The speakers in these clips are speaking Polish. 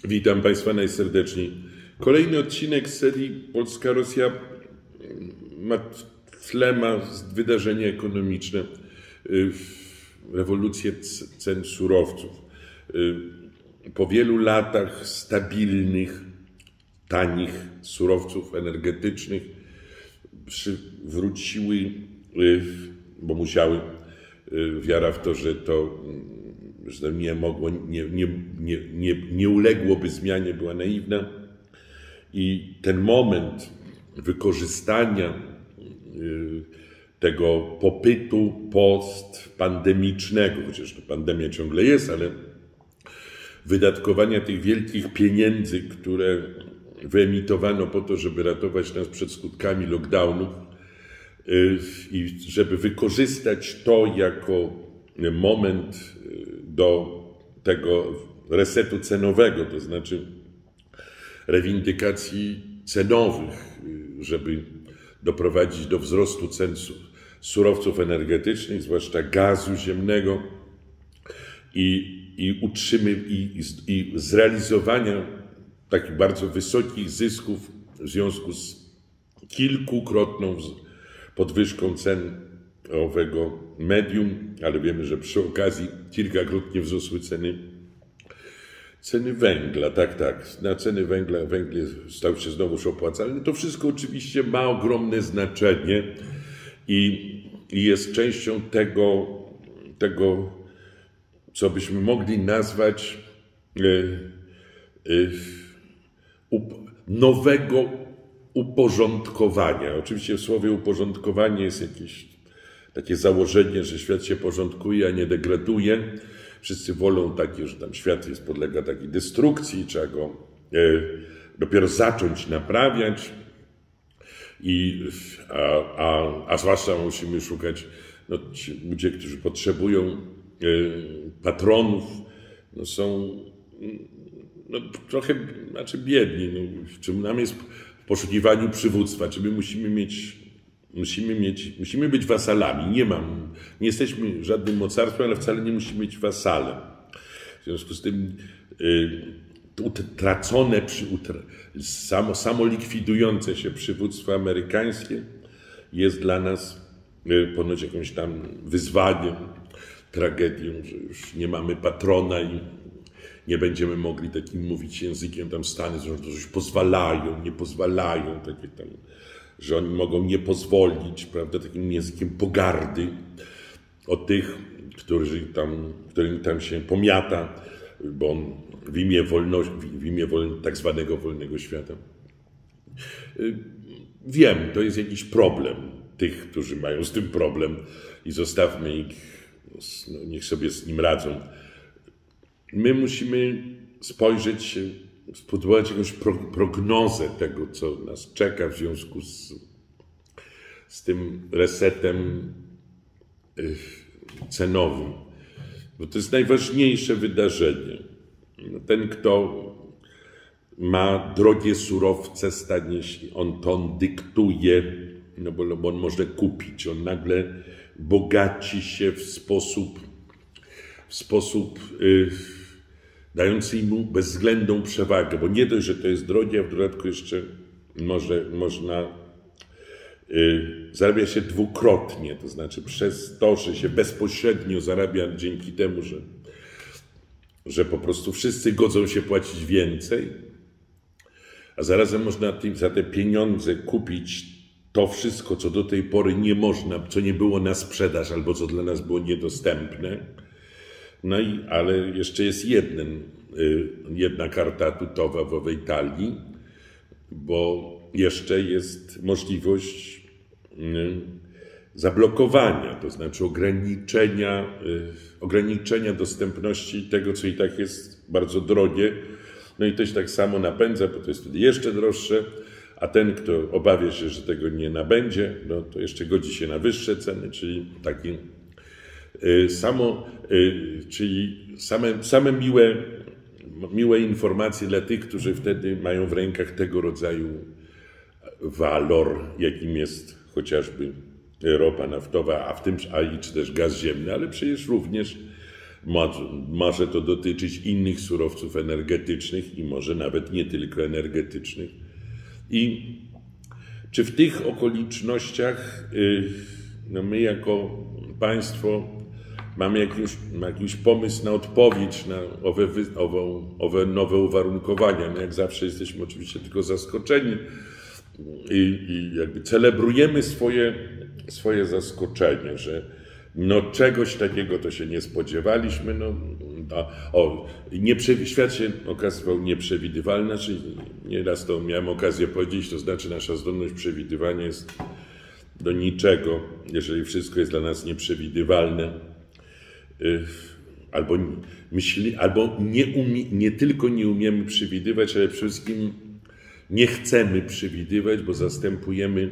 Witam Państwa najserdeczniej. Kolejny odcinek serii Polska-Rosja ma w tle wydarzenia ekonomiczne, rewolucję cen surowców. Po wielu latach stabilnych, tanich surowców energetycznych wróciły, bo musiały, wiara w to, że to nie uległoby zmianie, była naiwna. I ten moment wykorzystania tego popytu postpandemicznego, chociaż to pandemia ciągle jest, ale wydatkowania tych wielkich pieniędzy, które wyemitowano po to, żeby ratować nas przed skutkami lockdownów i żeby wykorzystać to jako moment do tego resetu cenowego, to znaczy rewindykacji cenowych, żeby doprowadzić do wzrostu cen surowców energetycznych, zwłaszcza gazu ziemnego i zrealizowania takich bardzo wysokich zysków w związku z kilkukrotną podwyżką cen owego medium, ale wiemy, że przy okazji kilkakrotnie wzrosły ceny węgla. Tak, na ceny węgla, węgiel stał się znowuż opłacalny. To wszystko oczywiście ma ogromne znaczenie i jest częścią tego, co byśmy mogli nazwać nowego uporządkowania. Oczywiście w słowie uporządkowanie jest jakieś takie założenie, że świat się porządkuje, a nie degraduje. Wszyscy wolą takie, że tam świat podlega takiej destrukcji, trzeba go dopiero zacząć naprawiać. A zwłaszcza musimy szukać, ci ludzie, którzy potrzebują patronów, są trochę biedni. Czym nam jest w poszukiwaniu przywództwa? Czy my musimy być wasalami. Nie jesteśmy żadnym mocarstwem, ale wcale nie musimy być wasalem. W związku z tym utracone, samo likwidujące się przywództwo amerykańskie jest dla nas ponoć jakimś tam wyzwaniem, tragedią, że już nie mamy patrona i nie będziemy mogli takim mówić językiem tam Stany, że to coś pozwalają, nie pozwalają, takie tam, że oni mogą nie pozwolić, prawda, takim językiem pogardy o tych, którym tam się pomiata, bo on w imię wolności, w imię tak zwanego wolnego świata. Wiem, to jest jakiś problem tych, którzy mają z tym problem i zostawmy ich, niech sobie z nim radzą. My musimy spojrzeć, spróbować jakąś prognozę tego, co nas czeka w związku z tym resetem cenowym. Bo to jest najważniejsze wydarzenie. Ten, kto ma drogie surowce, stanie się, on dyktuje, bo on może kupić. On nagle bogaci się w sposób dający mu bezwzględną przewagę, bo nie dość, że to jest drogie, a w dodatku jeszcze można zarabia się dwukrotnie, to znaczy przez to, że się bezpośrednio zarabia dzięki temu, że po prostu wszyscy godzą się płacić więcej, a zarazem można za te pieniądze kupić to wszystko, co do tej pory nie można, co nie było na sprzedaż albo co dla nas było niedostępne. Ale jeszcze jest jedna karta atutowa w owej talii, bo jeszcze jest możliwość zablokowania, to znaczy ograniczenia dostępności tego, co i tak jest bardzo drogie. I to się tak samo napędza, bo to jest wtedy jeszcze droższe, a ten, kto obawia się, że tego nie nabędzie, to jeszcze godzi się na wyższe ceny, czyli same miłe informacje dla tych, którzy wtedy mają w rękach tego rodzaju walor, jakim jest chociażby ropa naftowa, czy też gaz ziemny, ale przecież również Może to dotyczyć innych surowców energetycznych i może nawet nie tylko energetycznych. I czy w tych okolicznościach no my jako państwo mamy jakiś pomysł na odpowiedź na owe nowe uwarunkowania? No jak zawsze jesteśmy oczywiście tylko zaskoczeni i jakby celebrujemy swoje zaskoczenie, że no czegoś takiego to się nie spodziewaliśmy. Świat się okazywał nieprzewidywalny, czyli nieraz to miałem okazję powiedzieć, to znaczy nasza zdolność przewidywania jest do niczego, jeżeli wszystko jest dla nas nieprzewidywalne. Albo nie tylko nie umiemy przewidywać, ale przede wszystkim nie chcemy przewidywać, bo zastępujemy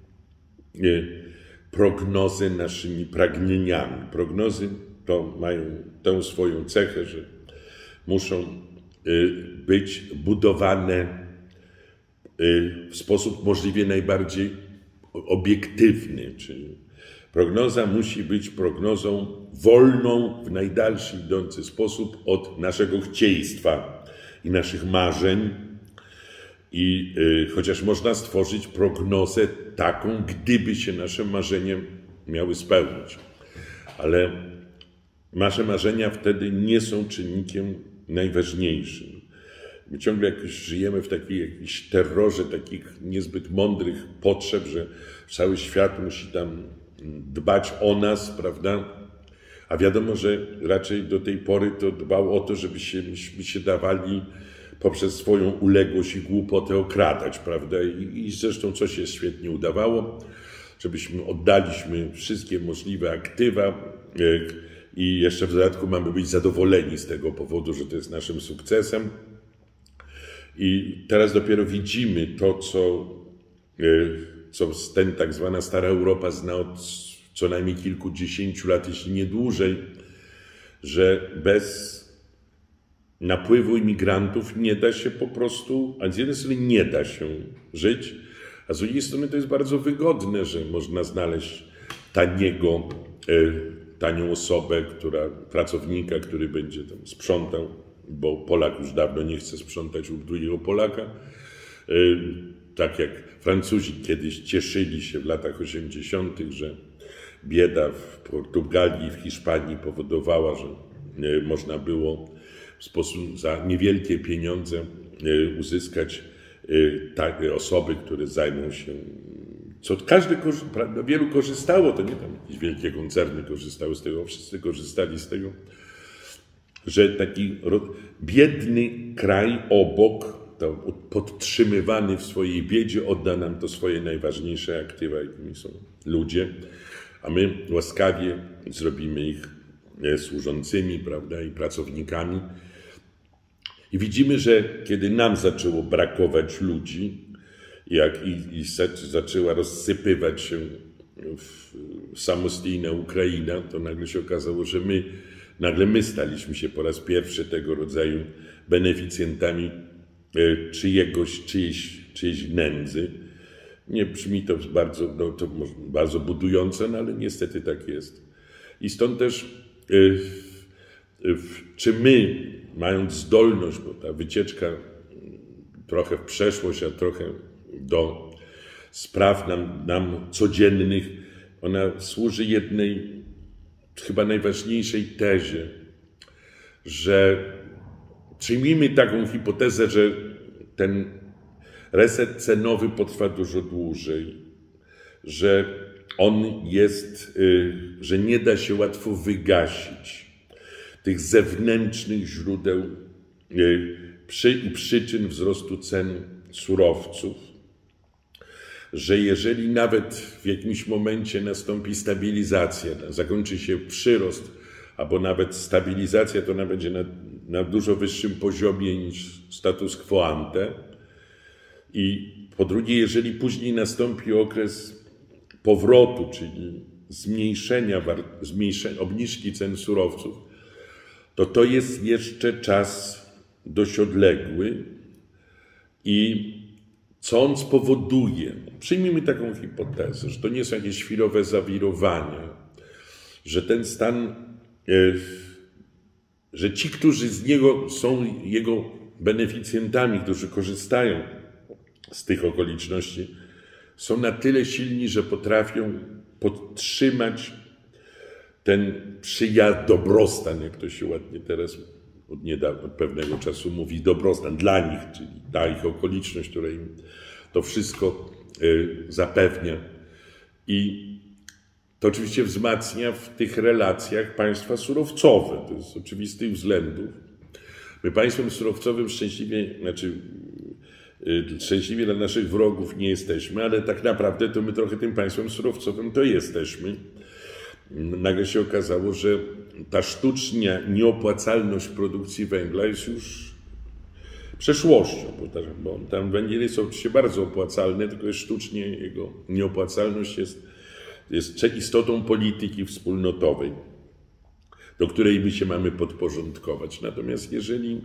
prognozy naszymi pragnieniami. Prognozy to mają tę swoją cechę, że muszą być budowane w sposób możliwie najbardziej obiektywny, czyli prognoza musi być prognozą wolną w najdalszy idący sposób od naszego chcieństwa i naszych marzeń. I chociaż można stworzyć prognozę taką, gdyby się nasze marzenia miały spełnić. Ale nasze marzenia wtedy nie są czynnikiem najważniejszym. My ciągle jakoś żyjemy w jakimś terrorze takich niezbyt mądrych potrzeb, że cały świat musi tam dbać o nas, prawda? A wiadomo, że raczej do tej pory to dbał o to, żebyśmy się dawali poprzez swoją uległość i głupotę okradać, prawda? I zresztą coś się świetnie udawało, żebyśmy oddaliśmy wszystkie możliwe aktywa i jeszcze w dodatku mamy być zadowoleni z tego powodu, że to jest naszym sukcesem. I teraz dopiero widzimy to, co ten tak zwana stara Europa zna od co najmniej kilkudziesięciu lat, jeśli nie dłużej, że bez napływu imigrantów nie da się po prostu, a z jednej strony nie da się żyć, a z drugiej strony to jest bardzo wygodne, że można znaleźć tanią osobę, pracownika, który będzie tam sprzątał, bo Polak już dawno nie chce sprzątać u drugiego Polaka. Tak jak Francuzi kiedyś cieszyli się w latach 80., że bieda w Portugalii i w Hiszpanii powodowała, że można było za niewielkie pieniądze uzyskać takie osoby, które zajmą się, wielu korzystało, to nie tam jakieś wielkie koncerny korzystały z tego, wszyscy korzystali z tego, że taki biedny kraj obok, podtrzymywany w swojej biedzie, odda nam to swoje najważniejsze aktywa, jakimi są ludzie, a my łaskawie zrobimy ich służącymi, prawda, i pracownikami. I widzimy, że kiedy nam zaczęło brakować ludzi, i zaczęła rozsypywać się samostijna Ukraina, to nagle się okazało, że my staliśmy się po raz pierwszy tego rodzaju beneficjentami czyjejś nędzy. Nie brzmi to bardzo budująco, no ale niestety tak jest. I stąd też czy my, mając zdolność, bo ta wycieczka trochę w przeszłość, a trochę do spraw nam codziennych, ona służy jednej, chyba najważniejszej tezie, że przyjmijmy taką hipotezę, że ten reset cenowy potrwa dużo dłużej, że że nie da się łatwo wygasić tych zewnętrznych źródeł i przyczyn wzrostu cen surowców, że jeżeli nawet w jakimś momencie nastąpi stabilizacja, zakończy się przyrost, albo nawet stabilizacja, to ona będzie na dużo wyższym poziomie niż status quo ante. I po drugie, jeżeli później nastąpi okres powrotu, czyli obniżki cen surowców, to jest jeszcze czas dość odległy i co on spowoduje? Przyjmijmy taką hipotezę, że to nie są jakieś chwilowe zawirowania, że ten stan że ci, którzy z niego są jego beneficjentami, którzy korzystają z tych okoliczności, są na tyle silni, że potrafią podtrzymać ten dobrostan, jak to się ładnie teraz od pewnego czasu mówi, dobrostan dla nich, czyli ta ich okoliczność, która im to wszystko zapewnia. I to oczywiście wzmacnia w tych relacjach państwa surowcowe. To jest z oczywistych względów. My państwem surowcowym szczęśliwie dla naszych wrogów nie jesteśmy, ale tak naprawdę to my trochę tym państwem surowcowym to jesteśmy. Nagle się okazało, że ta sztuczna nieopłacalność produkcji węgla jest już przeszłością, bo tam węgiel jest oczywiście bardzo opłacalny, tylko jest sztucznie jego nieopłacalność jest istotą polityki wspólnotowej, do której my się mamy podporządkować. Natomiast jeżeli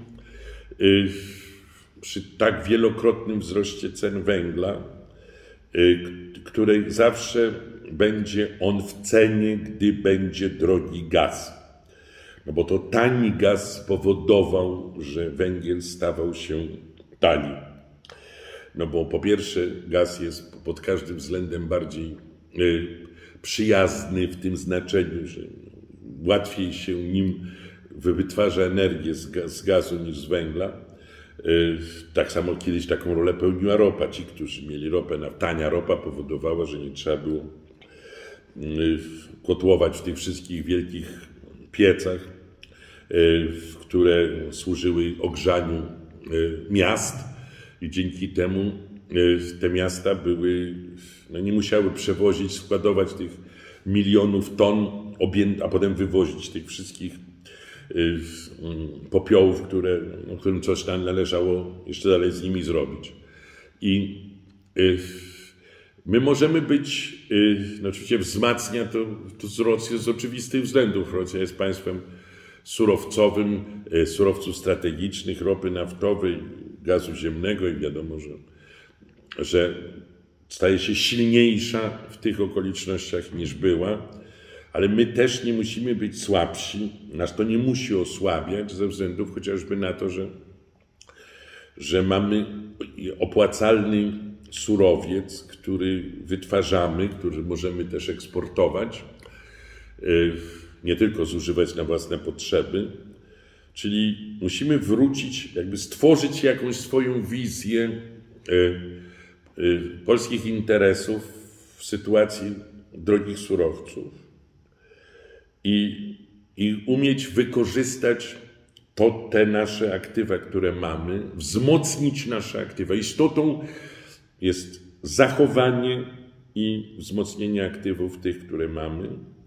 przy tak wielokrotnym wzroście cen węgla, której zawsze będzie on w cenie, gdy będzie drogi gaz, no bo to tani gaz spowodował, że węgiel stawał się tani. No bo po pierwsze gaz jest pod każdym względem bardziej przyjazny w tym znaczeniu, że łatwiej się nim wytwarza energię z gazu niż z węgla. Tak samo kiedyś taką rolę pełniła ropa. Ci, którzy mieli ropę, tania ropa powodowała, że nie trzeba było kotłować w tych wszystkich wielkich piecach, które służyły ogrzaniu miast i dzięki temu te miasta nie musiały przewozić, składować tych milionów ton, a potem wywozić tych wszystkich popiołów, którym coś tam należało jeszcze dalej z nimi zrobić. I my możemy być, oczywiście wzmacnia to Rosję z oczywistych względów. Rosja jest państwem surowcowym, surowców strategicznych, ropy naftowej, gazu ziemnego i wiadomo, że staje się silniejsza w tych okolicznościach niż była, ale my też nie musimy być słabsi, nas to nie musi osłabiać ze względów chociażby na to, że mamy opłacalny surowiec, który wytwarzamy, który możemy też eksportować, nie tylko zużywać na własne potrzeby, czyli musimy wrócić, stworzyć jakąś swoją wizję polskich interesów w sytuacji drogich surowców i umieć wykorzystać te nasze aktywa, które mamy, wzmocnić nasze aktywa. Istotą jest zachowanie i wzmocnienie aktywów tych, które mamy.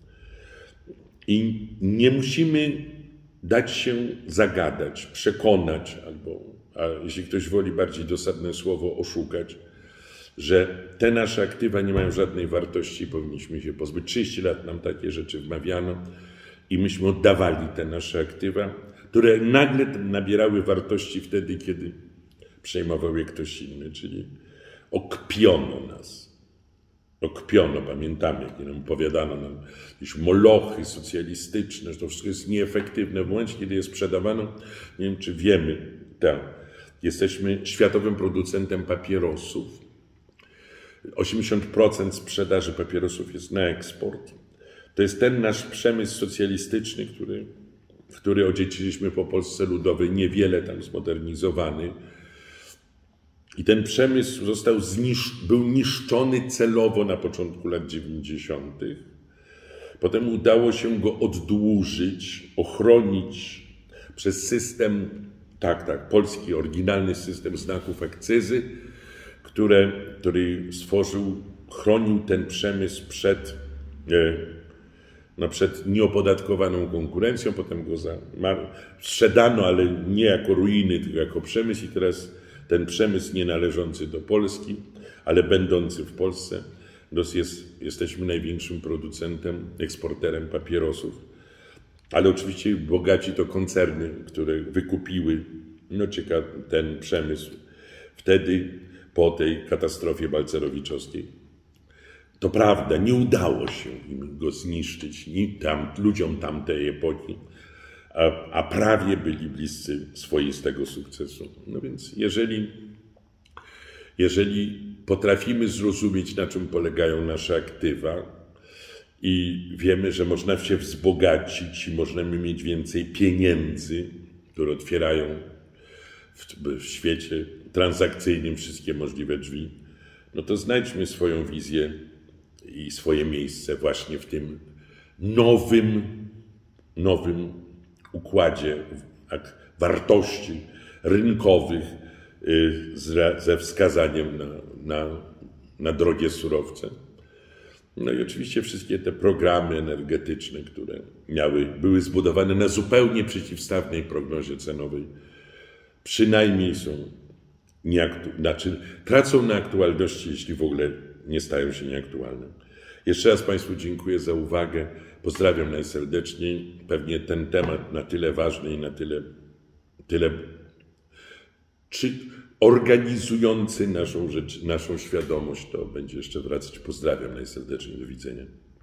I nie musimy dać się zagadać, przekonać, a jeśli ktoś woli bardziej dosadne słowo, oszukać, że te nasze aktywa nie mają żadnej wartości i powinniśmy się pozbyć. 30 lat nam takie rzeczy wmawiano i myśmy oddawali te nasze aktywa, które nagle nabierały wartości wtedy, kiedy przejmował je ktoś inny, czyli okpiono nas. Okpiono, pamiętamy, jak nam opowiadano nam jakieś molochy socjalistyczne, że to wszystko jest nieefektywne. W momencie, kiedy je sprzedawano, nie wiem, czy wiemy, jesteśmy światowym producentem papierosów. 80% sprzedaży papierosów jest na eksport. To jest ten nasz przemysł socjalistyczny, który odziedziczyliśmy po Polsce Ludowej, niewiele tam zmodernizowany. I ten przemysł był niszczony celowo na początku lat 90. Potem udało się go oddłużyć, ochronić przez system, polski oryginalny system znaków akcyzy, który chronił ten przemysł przed nieopodatkowaną konkurencją. Potem go sprzedano, ale nie jako ruiny, tylko jako przemysł i teraz ten przemysł nie należący do Polski, ale będący w Polsce, jesteśmy największym producentem, eksporterem papierosów. Ale oczywiście bogaci to koncerny, które wykupiły ten przemysł wtedy po tej katastrofie balcerowiczowskiej. To prawda, nie udało się im go zniszczyć ludziom tamtej epoki, a prawie byli bliscy swoistego sukcesu. No więc jeżeli potrafimy zrozumieć, na czym polegają nasze aktywa i wiemy, że można się wzbogacić i możemy mieć więcej pieniędzy, które otwierają w świecie transakcyjnym wszystkie możliwe drzwi, no to znajdźmy swoją wizję i swoje miejsce właśnie w tym nowym układzie wartości rynkowych ze wskazaniem na drogie surowce. No i oczywiście wszystkie te programy energetyczne, które były zbudowane na zupełnie przeciwstawnej prognozie cenowej, przynajmniej tracą na aktualności, jeśli w ogóle nie stają się nieaktualne. Jeszcze raz Państwu dziękuję za uwagę. Pozdrawiam najserdeczniej. Pewnie ten temat na tyle ważny i na tyle organizujący naszą świadomość, to będzie jeszcze wracać. Pozdrawiam najserdeczniej. Do widzenia.